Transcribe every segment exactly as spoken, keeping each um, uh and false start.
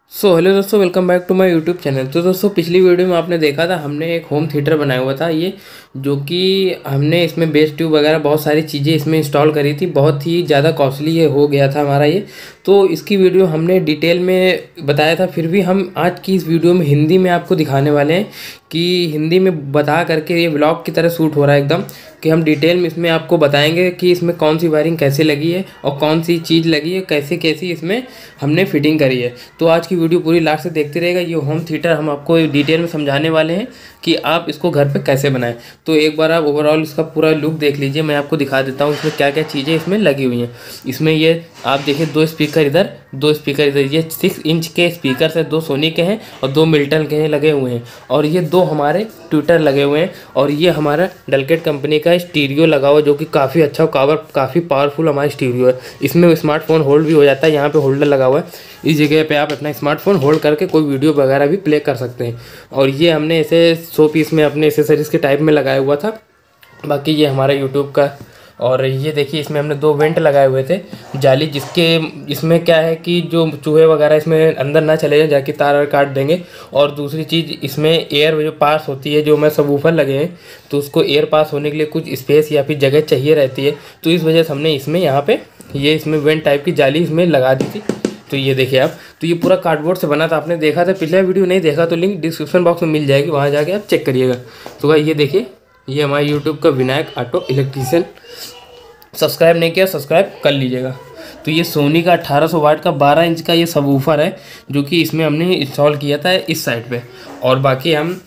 सो hello दोस्तों, welcome back to my YouTube channel. तो दोस्तों, पिछली वीडियो में आपने देखा था, हमने एक होम थिएटर बनाया हुआ था ये, जो कि हमने इसमें बेस ट्यूब वगैरह बहुत सारी चीज़ें इसमें इंस्टॉल करी थी। बहुत ही ज़्यादा कॉस्टली ये हो गया था हमारा ये। तो इसकी वीडियो हमने डिटेल में बताया था, फिर भी हम आज की इस वीडियो में हिंदी में आपको दिखाने वाले हैं कि हिंदी में बता करके ये व्लॉग की तरह शूट हो रहा है एकदम, कि हम डिटेल में इसमें आपको बताएंगे कि इसमें कौन सी वायरिंग कैसे लगी है और कौन सी चीज़ लगी है, कैसे कैसी इसमें हमने फिटिंग करी है। तो आज की वीडियो पूरी लास्ट से देखते रहेगा। ये होम थिएटर हम आपको डिटेल में समझाने वाले हैं कि आप इसको घर पे कैसे बनाएं। तो एक बार आप ओवरऑल इसका पूरा लुक देख लीजिए, मैं आपको दिखा देता हूँ इसमें क्या क्या चीज़ें इसमें लगी हुई हैं। इसमें ये आप देखिए, दो स्पीकर इधर, दो स्पीकर इधर, ये सिक्स इंच के स्पीकर है, दो सोनी के हैं और दो मिल्टन के हैं लगे हुए हैं। और ये दो हमारे ट्विटर लगे हुए हैं और ये हमारा डलकेट कंपनी का स्टीरियो लगा हुआ, जो कि काफ़ी अच्छा कावर काफ़ी पावरफुल हमारा स्टीरियो है। इसमें स्मार्टफोन होल्ड भी हो जाता है, यहाँ पे होल्डर लगा हुआ है। इस जगह पे आप अपना स्मार्टफोन होल्ड करके कोई वीडियो वगैरह भी प्ले कर सकते हैं। और ये हमने ऐसे सौ पीस में अपने एसेसरीज़ के टाइप में लगाया हुआ था। बाकी ये हमारा यूट्यूब का, और ये देखिए इसमें हमने दो वेंट लगाए हुए थे जाली, जिसके इसमें क्या है कि जो चूहे वगैरह इसमें अंदर ना चले जाए, जाके तार काट देंगे। और दूसरी चीज़, इसमें एयर जो पास होती है, जो मैं सबवूफर लगे हैं तो उसको एयर पास होने के लिए कुछ स्पेस या फिर जगह चाहिए रहती है। तो इस वजह से हमने इसमें यहाँ पे ये इसमें वेंट टाइप की जाली इसमें लगा दी थी। तो ये देखिए आप, तो ये पूरा कार्डबोर्ड से बना था। आपने देखा था पिछला वीडियो, नहीं देखा तो लिंक डिस्क्रिप्शन बॉक्स में मिल जाएगी, वहाँ जाके आप चेक करिएगा। तो भाई ये देखिए, ये हमारे यूट्यूब का विनायक ऑटो इलेक्ट्रीशियन। सब्सक्राइब नहीं किया, सब्सक्राइब कर लीजिएगा। तो ये सोनी का अठारह सौ वाट का बारह इंच का ये सबवूफर है, जो कि इसमें हमने इंस्टॉल किया था इस साइड पे। और बाकी हम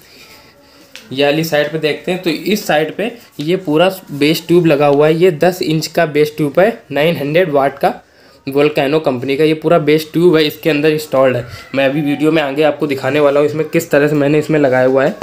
ये वाली साइड पे देखते हैं, तो इस साइड पे ये पूरा बेस ट्यूब लगा हुआ है। ये दस इंच का बेस ट्यूब है, नौ सौ वाट का, वोल्केनो कंपनी का ये पूरा बेस ट्यूब है, इसके अंदर इंस्टॉल्ड है। मैं अभी वीडियो में आगे आपको दिखाने वाला हूँ इसमें किस तरह से मैंने इसमें लगाया हुआ है।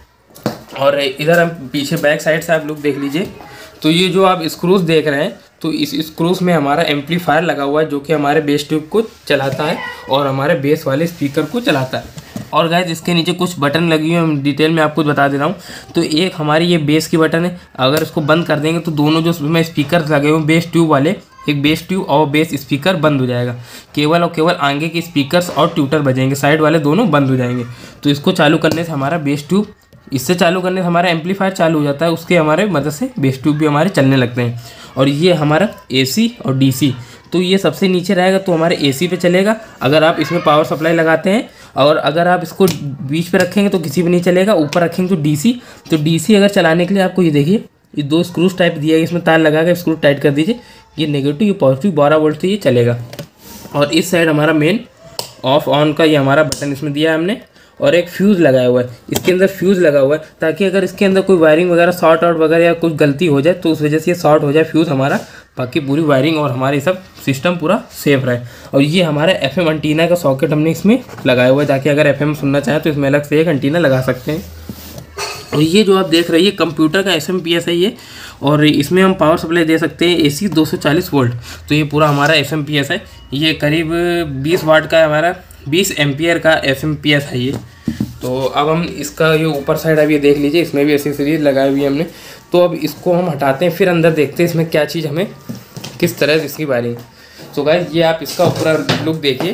और इधर हम पीछे बैक साइड से आप लोग देख लीजिए, तो ये जो आप स्क्रूज देख रहे हैं, तो इस स्क्रूज में हमारा एम्पलीफायर लगा हुआ है, जो कि हमारे बेस ट्यूब को चलाता है और हमारे बेस वाले स्पीकर को चलाता है। और गाइस, इसके नीचे कुछ बटन लगी हुई है, हम डिटेल में आपको बता दे रहा हूँ। तो एक हमारी ये बेस की बटन है, अगर इसको बंद कर देंगे तो दोनों जो इसमें स्पीकर लगे हुए बेस ट्यूब वाले, एक बेस ट्यूब और बेस स्पीकर बंद हो जाएगा। केवल और केवल आगे के स्पीकर्स और ट्यूटर बजेंगे, साइड वाले दोनों बंद हो जाएंगे। तो इसको चालू करने से हमारा बेस ट्यूब, इससे चालू करने से हमारा एम्पलीफायर चालू हो जाता है, उसके हमारे मदद से बेस ट्यूब भी हमारे चलने लगते हैं। और ये हमारा एसी और डीसी, तो ये सबसे नीचे रहेगा तो हमारे एसी पे चलेगा, अगर आप इसमें पावर सप्लाई लगाते हैं। और अगर आप इसको बीच पे रखेंगे तो किसी भी नहीं चलेगा, ऊपर रखेंगे तो डीसी। तो डीसी अगर चलाने के लिए आपको ये देखिए, ये दो स्क्रूज टाइप दिया है, इसमें तार लगा कर स्क्रू टाइट कर दीजिए। ये नेगेटिव, ये पॉजिटिव, बारह वोल्ट से ये चलेगा। और इस साइड हमारा मेन ऑफ ऑन का ये हमारा बटन इसमें दिया है हमने। और एक फ्यूज़ लगाया हुआ है, इसके अंदर फ्यूज़ लगा हुआ है, ताकि अगर इसके अंदर कोई वायरिंग वगैरह शॉर्ट आउट वगैरह या कुछ गलती हो जाए तो उस वजह से ये शॉर्ट हो जाए फ्यूज़ हमारा, बाकी पूरी वायरिंग और हमारी सब सिस्टम पूरा सेफ रहे। और ये हमारा एफएम एंटीना का सॉकेट हमने इसमें लगाया हुआ है, ताकि अगर एफएम सुनना चाहें तो इसमें अलग से एक एंटीना लगा सकते हैं। और ये जो आप देख रहे हैं, ये कंप्यूटर का एस एम पी एस है ये, और इसमें हम पावर सप्लाई दे सकते हैं एसी दो सौ चालीस वोल्ट। तो ये पूरा हमारा एस एम पी एस है, ये करीब बीस वाट का हमारा बीस एम्पियर का एस एम पी एस है ये। तो अब हम इसका ये ऊपर साइड अब ये देख लीजिए, इसमें भी एसेसरीज लगाई हुई है हमने। तो अब इसको हम हटाते हैं, फिर अंदर देखते हैं इसमें क्या चीज़ हमें किस तरह से इसकी वायरिंग। तो गाइस, ये आप इसका पूरा लुक देखिए,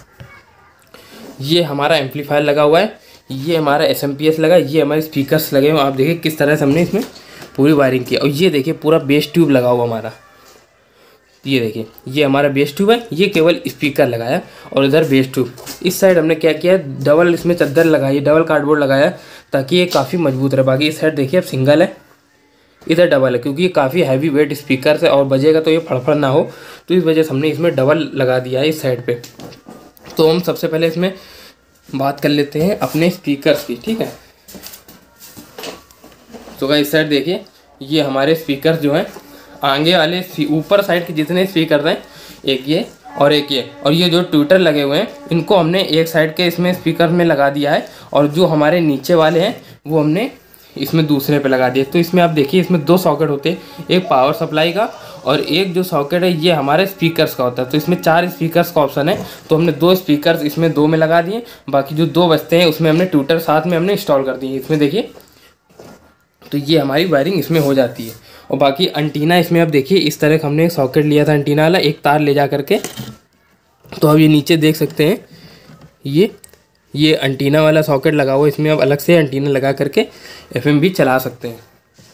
ये हमारा एम्पलीफायर लगा हुआ है, ये हमारा एस एम पी एस लगा, ये हमारे स्पीकर्स लगे हुए। आप देखिए किस तरह से हमने इसमें पूरी वायरिंग की। और ये देखिए पूरा बेस ट्यूब लगा हुआ हमारा, ये देखिए ये हमारा बेस ट्यूब है, ये केवल स्पीकर लगाया और इधर बेस ट्यूब। इस साइड हमने क्या किया, डबल इसमें चादर लगाई, डबल कार्डबोर्ड लगाया, ताकि ये काफ़ी मजबूत रहे। बाकी इस साइड देखिए अब सिंगल है, इधर डबल है, क्योंकि ये काफ़ी हैवी वेट स्पीकर से और बजेगा तो ये फड़फड़ ना हो, तो इस वजह से हमने इसमें डबल लगा दिया है इस साइड पे। तो हम सबसे पहले इसमें बात कर लेते हैं अपने स्पीकर्स की, ठीक है। तो इस साइड देखिए, ये हमारे स्पीकर जो हैं, आगे वाले ऊपर साइड के जितने स्पीकर हैं, एक ये और एक ये, और ये जो ट्विटर लगे हुए हैं, इनको हमने एक साइड के इसमें स्पीकर में लगा दिया है। और जो हमारे नीचे वाले हैं वो हमने इसमें दूसरे पे लगा दिए। तो इसमें आप देखिए, इसमें दो सॉकेट होते हैं, एक पावर सप्लाई का और एक जो सॉकेट है ये हमारे स्पीकर्स का होता है। तो इसमें चार स्पीकर्स का ऑप्शन है, तो हमने दो स्पीकर्स इसमें दो में लगा दिए, बाकी जो दो बचते हैं उसमें हमने ट्विटर साथ में हमने इंस्टॉल कर दिए इसमें देखिए। तो ये हमारी वायरिंग इसमें हो जाती है। और बाकी एंटीना इसमें अब देखिए, इस तरह का हमने एक सॉकेट लिया था एंटीना वाला, एक तार ले जा करके। तो अब ये नीचे देख सकते हैं, ये ये एंटीना वाला सॉकेट लगा हुआ है, इसमें आप अलग से एंटीना लगा करके एफएम भी चला सकते हैं।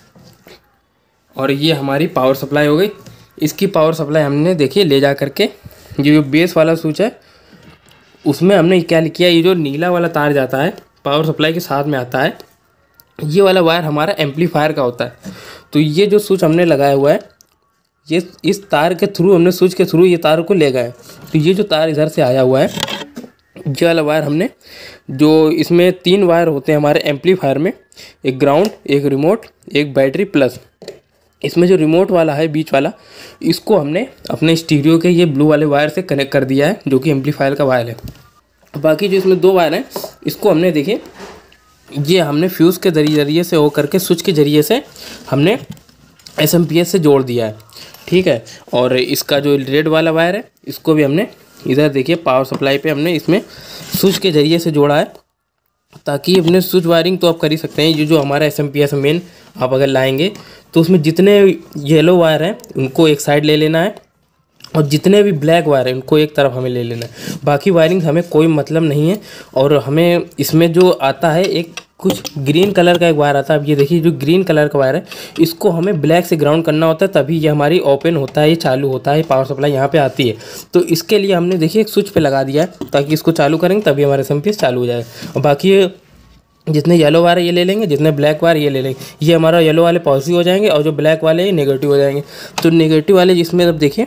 और ये हमारी पावर सप्लाई हो गई। इसकी पावर सप्लाई हमने देखिए ले जा करके जो बेस वाला स्विच है उसमें हमने क्या किया, ये जो नीला वाला तार जाता है पावर सप्लाई के साथ में आता है, ये वाला वायर हमारा एम्पलीफायर का होता है। तो ये जो स्विच हमने लगाया हुआ है, ये इस तार के थ्रू हमने स्विच के थ्रू ये तार को ले गए। तो ये जो तार इधर से आया हुआ है, ये वाला वायर हमने, जो इसमें तीन वायर होते हैं हमारे एम्पलीफायर में, एक ग्राउंड, एक रिमोट, एक बैटरी प्लस। इसमें जो रिमोट वाला है बीच वाला, इसको हमने अपने स्टीरियो के ये ब्लू वाले वायर से कनेक्ट कर दिया है, जो कि एम्पलीफायर का वायर है। बाकी जो इसमें दो वायर हैं, इसको हमने देखिए ये हमने फ्यूज़ के जरिए से हो करके स्विच के ज़रिए से हमने एस एम पी एस से जोड़ दिया है, ठीक है। और इसका जो रेड वाला वायर है, इसको भी हमने इधर देखिए पावर सप्लाई पे हमने इसमें स्विच के ज़रिए से जोड़ा है, ताकि अपने स्विच वायरिंग तो आप कर ही सकते हैं। ये जो हमारा एस एम पी एस मेन आप अगर लाएंगे तो उसमें जितने येलो वायर हैं उनको एक साइड ले लेना है, और जितने भी ब्लैक वायर हैं उनको एक तरफ हमें ले लेना है। बाकी वायरिंग हमें कोई मतलब नहीं है। और हमें इसमें जो आता है एक कुछ ग्रीन कलर का एक वायर आता है, अब ये देखिए जो ग्रीन कलर का वायर है, इसको हमें ब्लैक से ग्राउंड करना होता है, तभी ये हमारी ओपन होता है, ये चालू होता है, पावर सप्लाई यहाँ पे आती है। तो इसके लिए हमने देखिए एक स्विच पे लगा दिया है, ताकि इसको चालू करेंगे तभी हमारा एस एम पी एस चालू हो जाएगा। और बाकी जितने येलो वायर ये ले लेंगे, जितने ब्लैक वायर ये ले लेंगे, ये हमारा येलो वाले पॉजिटिव हो जाएंगे और जो ब्लैक वाले ये नेगेटिव हो जाएंगे। तो नेगेटिव वाले जिसमें अब देखिए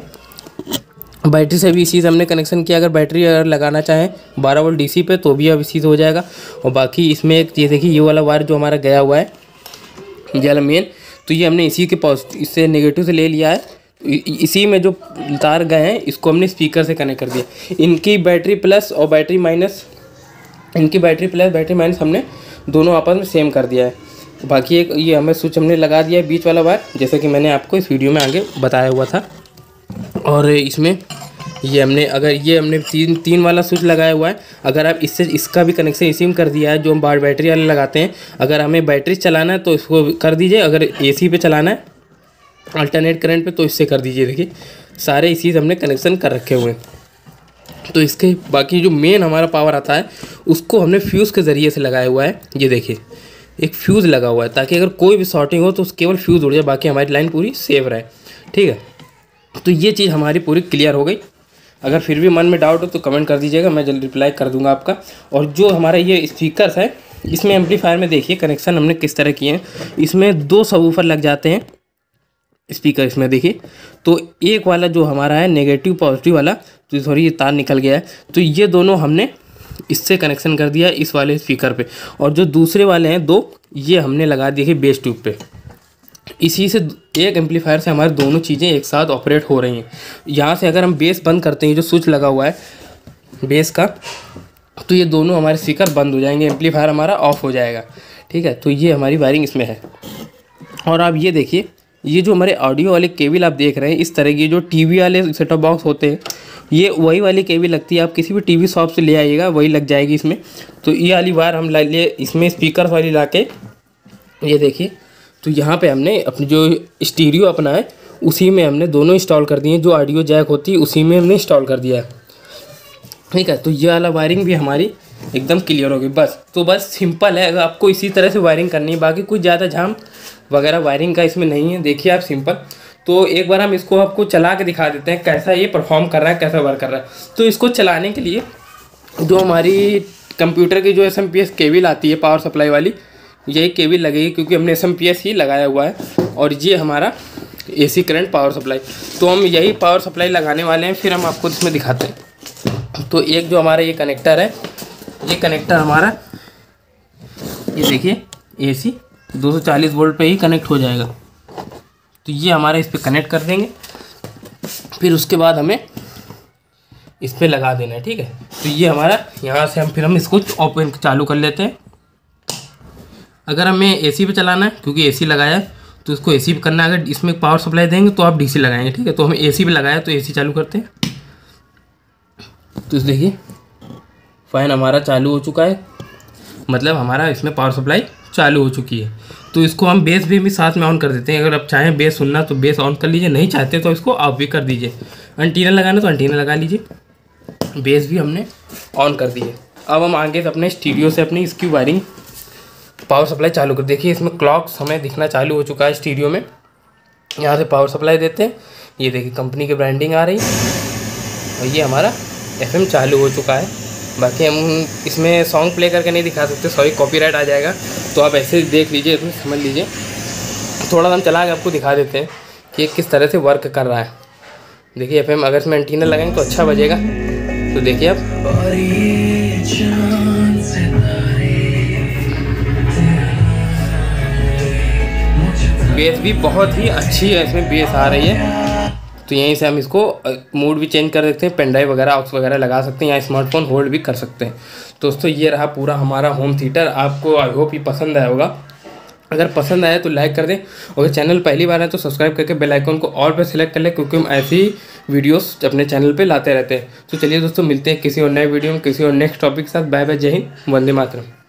बैटरी से भी इसी से हमने कनेक्शन किया। अगर बैटरी अगर लगाना चाहें बारह वोल्ट डीसी पे तो भी अब इसी से हो जाएगा। और बाकी इसमें एक ये देखिए ये वाला वायर जो हमारा गया हुआ है ये वाला मेन, तो ये हमने इसी के पॉजिटिव इससे नेगेटिव से ले लिया है। इसी में जो तार गए हैं इसको हमने स्पीकर से कनेक्ट कर दिया। इनकी बैटरी प्लस और बैटरी माइनस, इनकी बैटरी प्लस बैटरी माइनस हमने दोनों आपस में सेम कर दिया है। बाकी एक ये हमें स्विच हमने लगा दिया है बीच वाला वायर, जैसे कि मैंने आपको इस वीडियो में आगे बताया हुआ था। और इसमें ये हमने अगर ये हमने तीन तीन वाला स्विच लगाया हुआ है, अगर आप इससे इसका भी कनेक्शन इसी में कर दिया है जो हम बार बैटरी वाले लगाते हैं। अगर हमें बैटरी चलाना है तो इसको कर दीजिए, अगर एसी पे चलाना है अल्टरनेट करंट पे तो इससे कर दीजिए। देखिए सारे इसी से हमने कनेक्शन कर रखे हुए हैं। तो इसके बाकी जो मेन हमारा पावर आता है उसको हमने फ्यूज़ के ज़रिए से लगाया हुआ है। ये देखिए एक फ्यूज़ लगा हुआ है, ताकि अगर कोई भी शॉर्टिंग हो तो केवल फ्यूज़ उड़ जाए, बाकी हमारी लाइन पूरी सेफ रहे, ठीक है। तो ये चीज़ हमारी पूरी क्लियर हो गई। अगर फिर भी मन में डाउट हो तो कमेंट कर दीजिएगा, मैं जल्दी रिप्लाई कर दूंगा आपका। और जो हमारा ये स्पीकर्स है, इसमें एम्पलीफायर में देखिए कनेक्शन हमने किस तरह किए हैं। इसमें दो सबवूफर लग जाते हैं स्पीकर इसमें देखिए। तो एक वाला जो हमारा है नेगेटिव पॉजिटिव वाला, तो सॉरी ये तार निकल गया है, तो ये दोनों हमने इससे कनेक्शन कर दिया इस वाले स्पीकर पे। और जो दूसरे वाले हैं दो, ये हमने लगा दिए बेस ट्यूब पे। इसी से एक एम्पलीफायर से हमारी दोनों चीज़ें एक साथ ऑपरेट हो रही हैं। यहाँ से अगर हम बेस बंद करते हैं, जो स्विच लगा हुआ है बेस का, तो ये दोनों हमारे स्पीकर बंद हो जाएंगे, एम्पलीफायर हमारा ऑफ हो जाएगा, ठीक है। तो ये हमारी वायरिंग इसमें है। और आप ये देखिए ये जो हमारे ऑडियो वाले केबल आप देख रहे हैं, इस तरह की जो टीवी वाले सेट टॉप बॉक्स होते हैं, ये वही वाली केबल लगती है। आप किसी भी टीवी शॉप से ले आइएगा, वही लग जाएगी इसमें। तो ये वाली वायर हम ले इसमें स्पीकर वाली ला के, ये देखिए, तो यहाँ पे हमने अपनी जो स्टीरियो अपना है उसी में हमने दोनों इंस्टॉल कर दिए। जो ऑडियो जैक होती है उसी में हमने इंस्टॉल कर दिया है, ठीक है। तो ये वाला वायरिंग भी हमारी एकदम क्लियर होगी। बस तो बस सिंपल है, अगर आपको इसी तरह से वायरिंग करनी है, बाकी कुछ ज़्यादा झाम वगैरह वायरिंग का इसमें नहीं है। देखिए आप सिंपल, तो एक बार हम इसको आपको चला के दिखा देते हैं कैसा ये परफॉर्म कर रहा है, कैसा वर्क कर रहा है। तो इसको चलाने के लिए जो हमारी कंप्यूटर की जो S M P S cable आती है पावर सप्लाई वाली, यही केबल लगेगी, क्योंकि हमने एस एम पी एस ही लगाया हुआ है। और ये हमारा एसी करंट पावर सप्लाई, तो हम यही पावर सप्लाई लगाने वाले हैं। फिर हम आपको इसमें दिखाते हैं। तो एक जो हमारा ये कनेक्टर है, ये कनेक्टर हमारा ये देखिए एसी दो सौ चालीस वोल्ट पे ही कनेक्ट हो जाएगा। तो ये हमारा इस पर कनेक्ट कर देंगे, फिर उसके बाद हमें इस पर लगा देना है, ठीक है। तो ये हमारा यहाँ से हम फिर हम इसको ओपन चालू कर लेते हैं। अगर हमें एसी पे चलाना है, क्योंकि एसी लगाया है तो इसको एसी पे करना है। अगर इसमें पावर सप्लाई देंगे तो आप डीसी लगाएंगे, ठीक है। तो हमें एसी पे लगाया तो एसी चालू करते हैं। तो देखिए फ़ैन हमारा चालू हो चुका है, मतलब हमारा इसमें पावर सप्लाई चालू हो चुकी है। तो इसको हम बेस भी, भी साथ में ऑन कर देते हैं। अगर आप चाहें बेस सुनना तो बेस ऑन कर लीजिए, नहीं चाहते तो इसको ऑफ भी कर दीजिए। एंटीना लगाना तो एंटीना लगा लीजिए। बेस भी हमने ऑन कर दिए। अब हम आगे अपने स्टीरियो से अपनी इसकी वायरिंग पावर सप्लाई चालू कर। देखिए इसमें क्लॉक समय दिखना चालू हो चुका है स्टीरियो में। यहाँ से पावर सप्लाई देते हैं, ये देखिए कंपनी की ब्रांडिंग आ रही और ये हमारा एफएम चालू हो चुका है। बाकी हम इसमें सॉन्ग प्ले करके नहीं दिखा सकते, सॉरी कॉपीराइट आ जाएगा, तो आप ऐसे देख लीजिए, इसमें समझ लीजिए। थोड़ा हम चला के आपको दिखा देते हैं कि ये किस तरह से वर्क कर रहा है। देखिए एफएम अगर इसमें एंटीना लगाएंगे तो अच्छा बजेगा, तो देखिए आप बेस भी बहुत ही अच्छी है, इसमें बेस आ रही है। तो यहीं से हम इसको मूड भी चेंज कर सकते हैं, पेन ड्राइव वगैरह ऑक्स वगैरह लगा सकते हैं, या स्मार्टफोन होल्ड भी कर सकते हैं। दोस्तों ये रहा पूरा हमारा होम थिएटर। आपको आई होप ये पसंद आया होगा। अगर पसंद आया तो लाइक कर दें, और चैनल पहली बार है तो सब्सक्राइब करके बेल आइकन को ऑल पे सिलेक्ट कर लें, क्योंकि हम ऐसी वीडियोस अपने चैनल पे लाते रहते हैं। तो चलिए दोस्तों, मिलते हैं किसी और नए वीडियो में किसी और नेक्स्ट टॉपिक के साथ। बाय बाय, जय हिंद, वंदे मातरम।